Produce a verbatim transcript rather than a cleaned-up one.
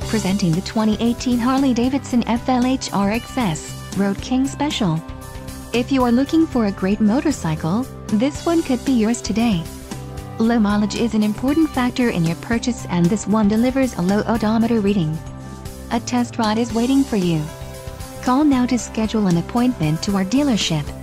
Presenting the twenty eighteen Harley-Davidson F L H R X S Road King Special. If you are looking for a great motorcycle, this one could be yours today. Low mileage is an important factor in your purchase, and this one delivers a low odometer reading. A test ride is waiting for you. Call now to schedule an appointment to our dealership.